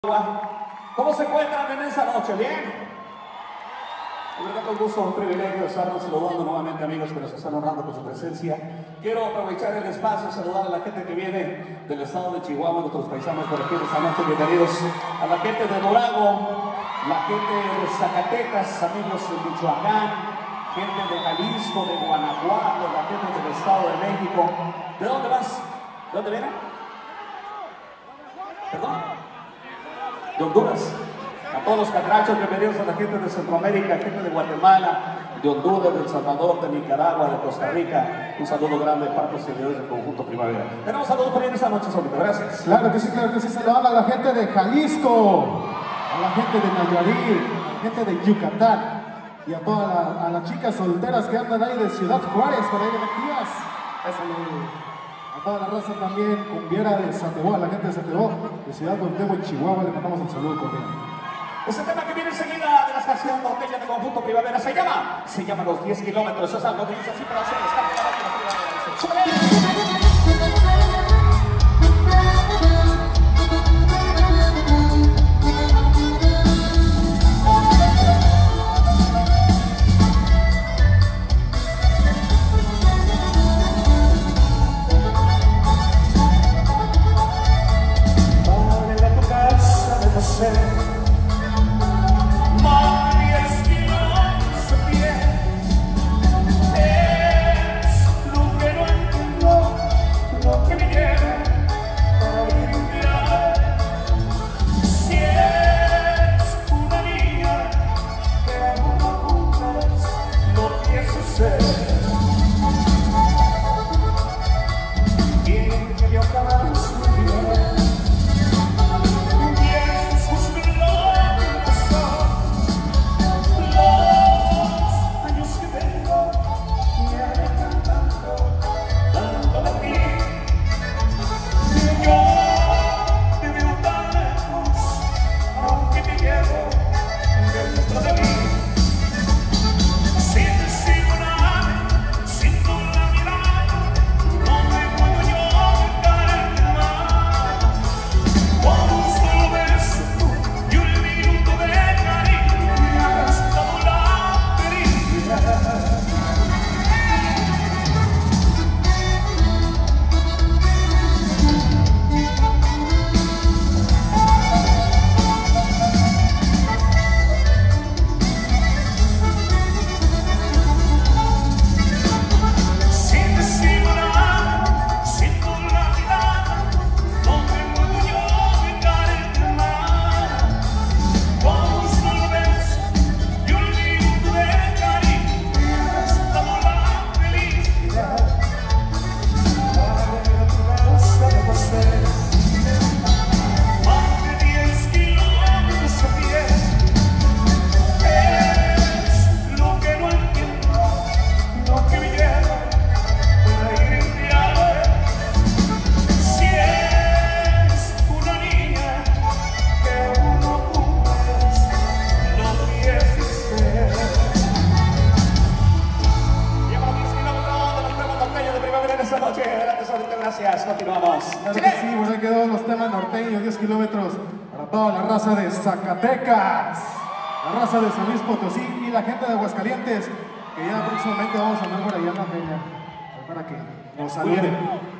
¿Cómo se encuentran en esa noche? ¿Bien? De verdad, con gusto, un privilegio estarnos saludando nuevamente, amigos que nos están honrando con su presencia. Quiero aprovechar el espacio y saludar a la gente que viene del estado de Chihuahua, nuestros paisanos por aquí esta noche. Bienvenidos a la gente de Morago, la gente de Zacatecas, amigos de Michoacán, gente de Jalisco, de Guanajuato, la gente del estado de México. ¿De dónde vas? ¿De dónde vienen? ¿Perdón? De Honduras. A todos los catrachos, bienvenidos a la gente de Centroamérica, gente de Guatemala, de Honduras, de El Salvador, de Nicaragua, de Costa Rica. Un saludo grande de parte de los seguidores del Conjunto Primavera. Tenemos saludos por ahí en esta noche, Solito. Gracias. Claro que sí, saludando a la gente de Jalisco, a la gente de Nayarit, a la gente de Yucatán y a todas las chicas solteras que andan ahí de Ciudad Juárez, por ahí de activas. A toda la raza también, cumbiera de Satebó, a la gente de Satebó, de Ciudad Norteño y Chihuahua, le mandamos el saludo cordial. Ese tema que viene enseguida de las canciones norteñas de Conjunto Primavera se llama Los 10 kilómetros. Es algo que dice así, pero hacer gracias, continuamos. Claro que sí, bueno, ahí quedó los temas norteños, 10 kilómetros para toda la raza de Zacatecas, la raza de San Luis Potosí y la gente de Aguascalientes, que ya próximamente vamos a andar por allá en la feria, para que nos saluden.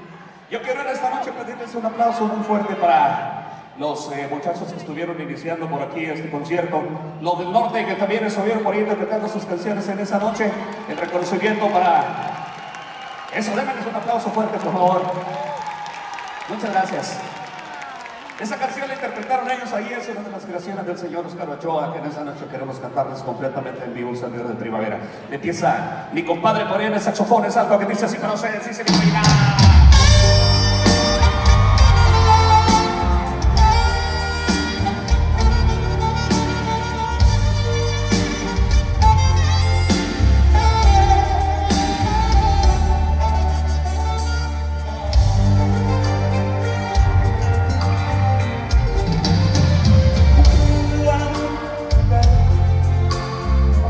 Yo quiero en esta noche pedirles un aplauso muy fuerte para los muchachos que estuvieron iniciando por aquí este concierto, los del norte que también estuvieron por ahí interpretando sus canciones en esa noche, el reconocimiento para... Eso, déjenles un aplauso fuerte, por favor. Muchas gracias. Esa canción la interpretaron ellos ahí, es una de las creaciones del señor Oscar Ochoa, que en esa noche queremos cantarles completamente en vivo un sonido de primavera. Empieza mi compadre por ahí en el saxofón, es algo que dice así, pero sí se me cuida.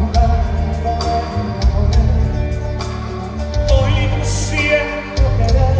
Hoy siento querer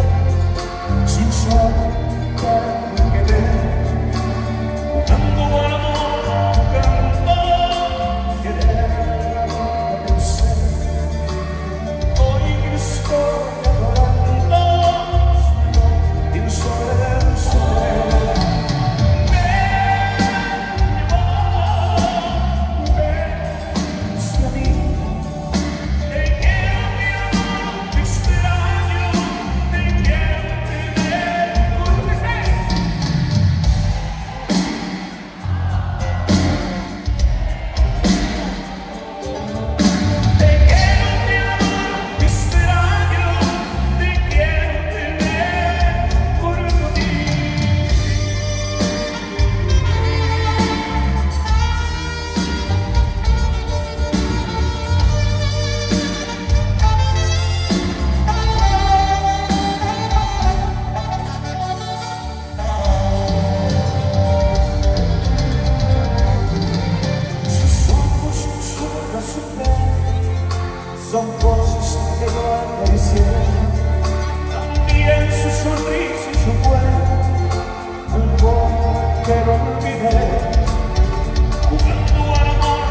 olvidé. Jugando al amor,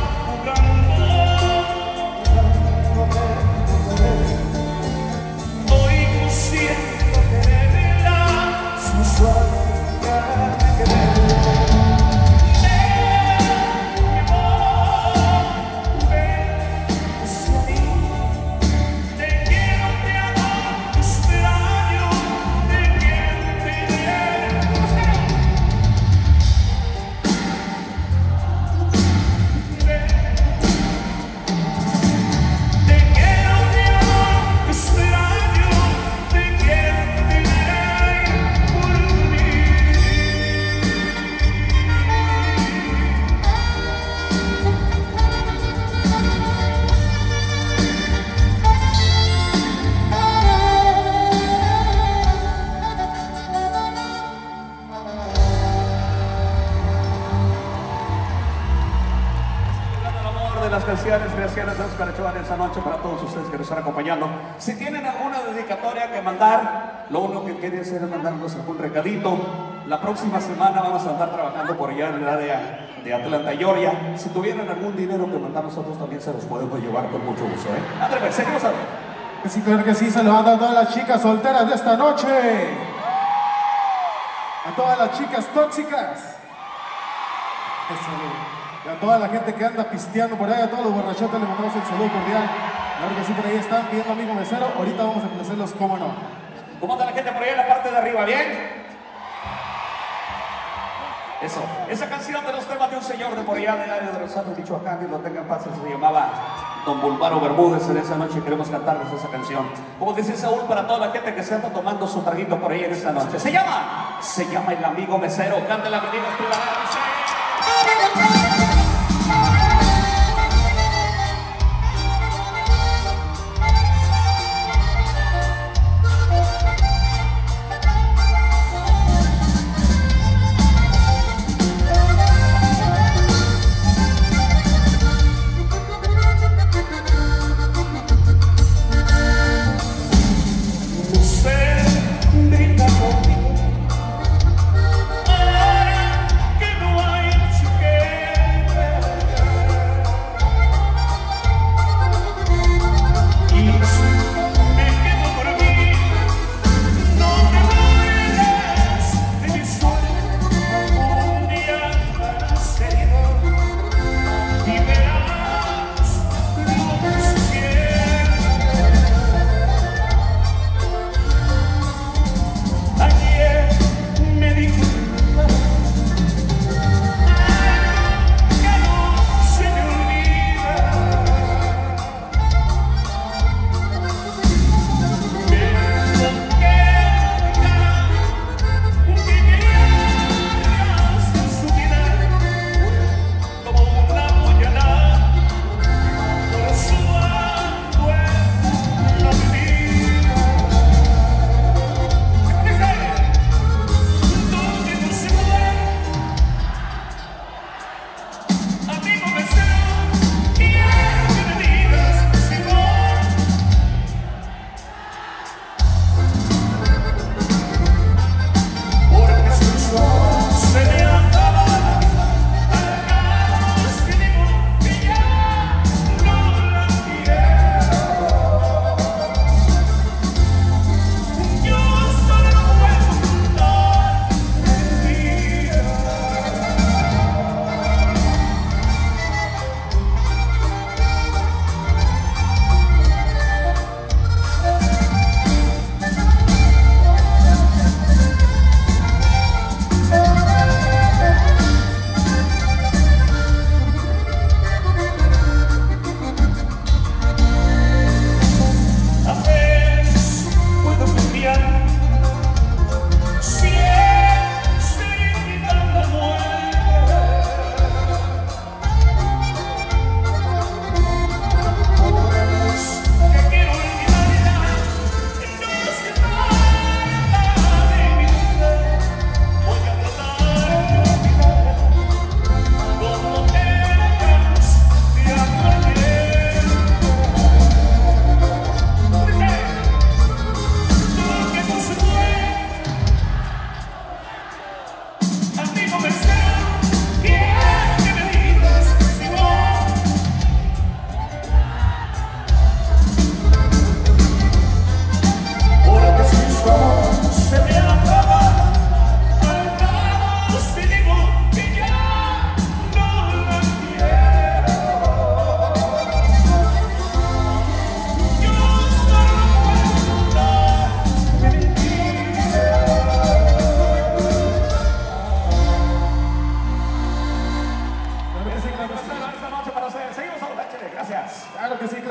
hoy siento quererla, sensual ya me quedé. Las canciones gracias para Chovan esta noche para todos ustedes que nos están acompañando. Si tienen alguna dedicatoria que mandar, lo único que quieren hacer es mandarnos algún recadito. La próxima semana vamos a andar trabajando por allá en el área de Atlanta, Georgia. Si tuvieran algún dinero que mandar nosotros también se los podemos llevar con mucho gusto, Andrés, seguimos a ver. Sí, claro que sí, se lo mando a todas las chicas solteras de esta noche. A todas las chicas tóxicas. Eso, y a toda la gente que anda pisteando por ahí, a todos los borrachotes les mandamos el saludo cordial. Claro que sí, por ahí están pidiendo amigo mesero. Ahorita vamos a conocerlos, cómo no. ¿Cómo anda la gente por ahí en la parte de arriba? ¿Bien? Eso, esa canción de los temas de un señor de por allá del área de Rosado, Michoacán, que lo tengan paz, se llamaba Don Bulvaro Bermúdez. En esa noche queremos cantarles esa canción. Como dice Saúl, para toda la gente que se anda tomando su traguito por ahí en esta noche. Se llama El Amigo Mesero. Cántela, venimos tú la que no hay que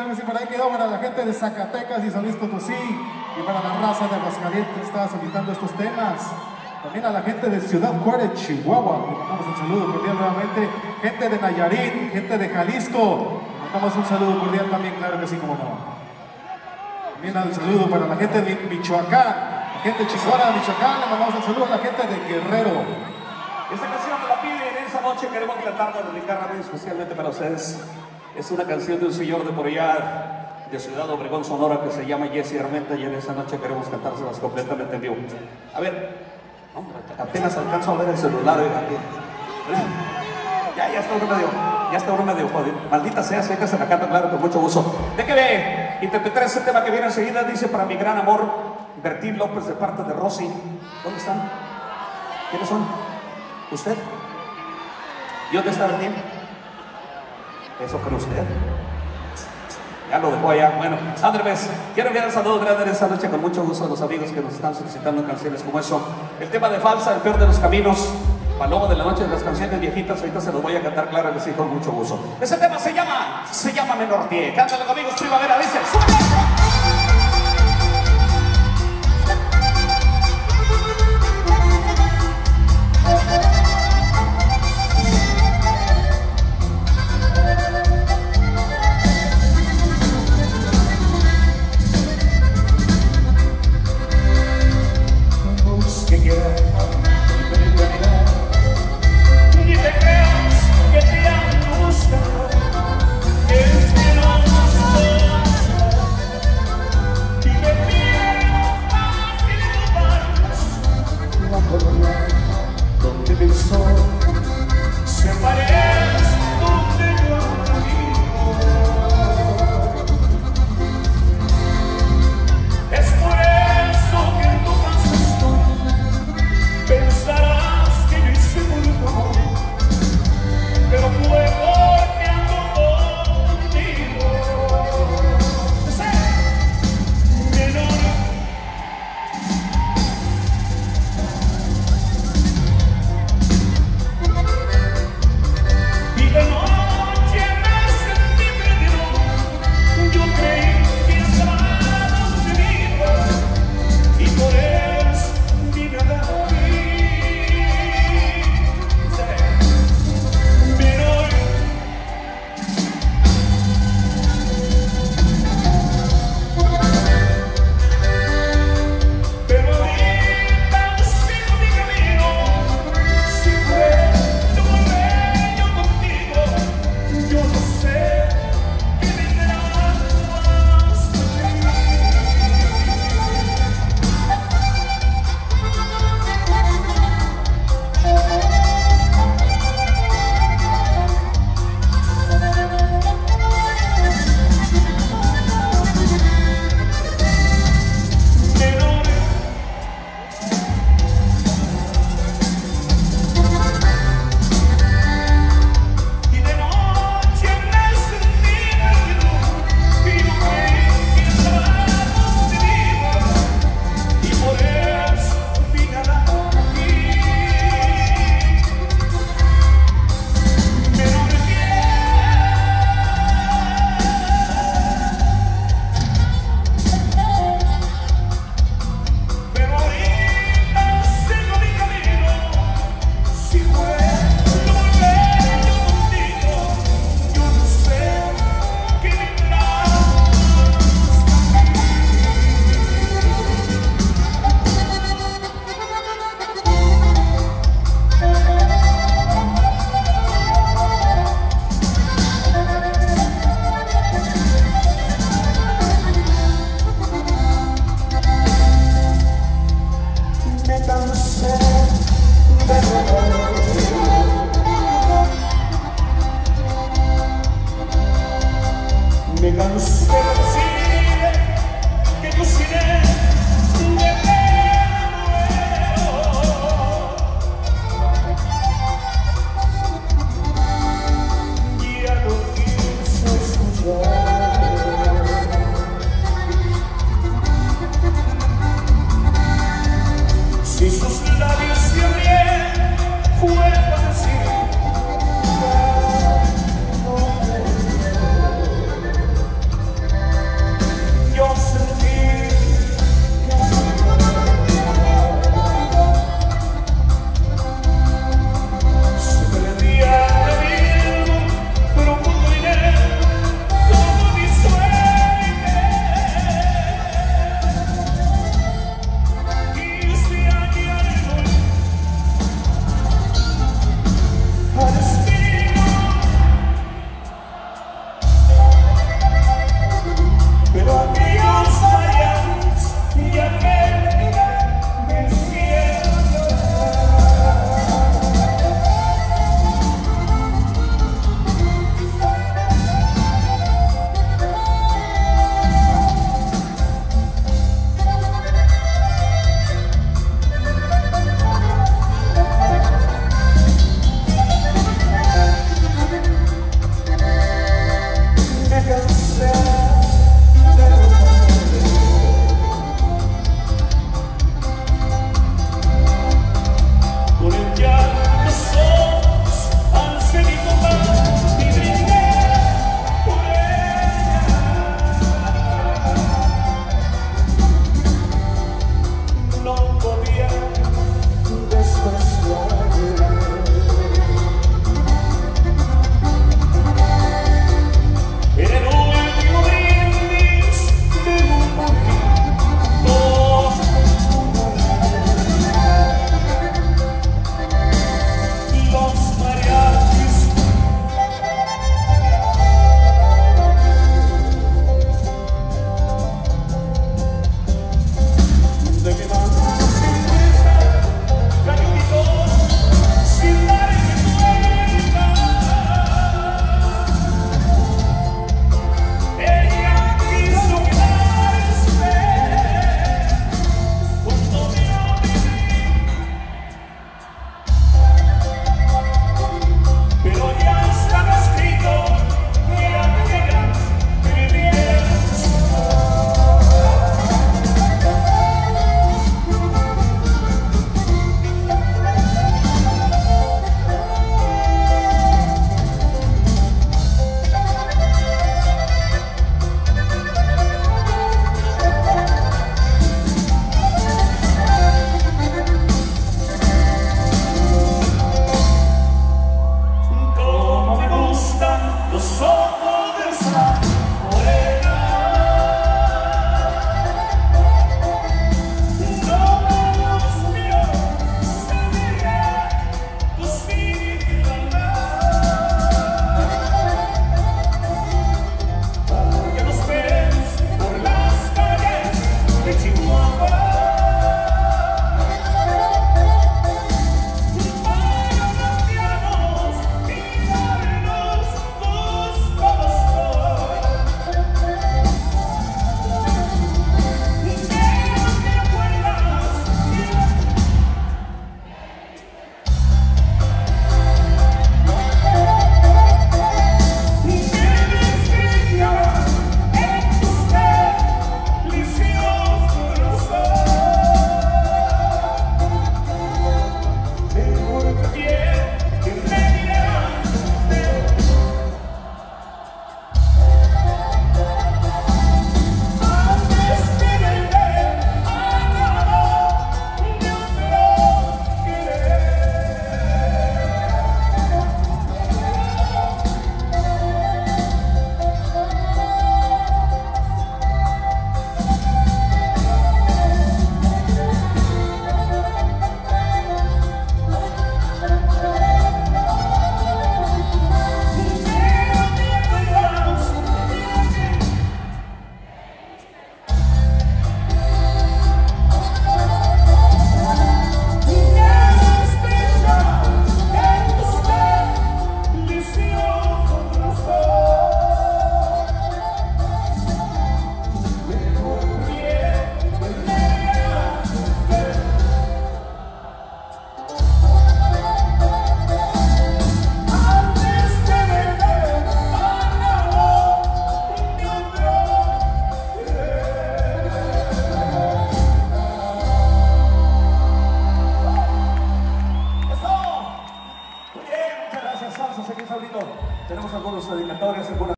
que sí, por ahí quedó para la gente de Zacatecas y San Luis Potosí y para la raza de Aguascalientes que estaba solicitando estos temas. También a la gente de Ciudad Juárez, Chihuahua, le mandamos un saludo cordial nuevamente. Gente de Nayarit, gente de Jalisco, le mandamos un saludo cordial también, claro que sí, como no. También un saludo para la gente de Michoacán, la gente de Chihuahua, Michoacán, le mandamos un saludo a la gente de Guerrero. Esta canción me la piden en esa noche, queremos cantarla, dedicarla especialmente para ustedes. Es una canción de un señor de por allá, de Ciudad Obregón, Sonora, que se llama Jesse Armenta, y en esa noche queremos cantárselas completamente en vivo. A ver, hombre, apenas alcanzo a ver el celular, aquí. Ya está uno medio jodido. Maldita sea, sé que se la canta, claro, con mucho gusto. Déjeme interpretar ese tema que viene enseguida, dice: para mi gran amor, Bertín López, de parte de Rosy. ¿Dónde están? ¿Quiénes son? ¿Usted? ¿Y dónde está Bertín? ¿Eso cree usted? Ya lo dejó allá. Bueno, Andrés, quiero enviar un saludo grande en esta noche con mucho gusto a los amigos que nos están solicitando canciones como eso. El tema de Falsa, El peor de los caminos, Paloma de la noche, de las canciones viejitas, ahorita se los voy a cantar, claro que sí, con mucho gusto. Ese tema se llama Menor Pie. Cántalo conmigo, Primavera, dice: ¡súbele!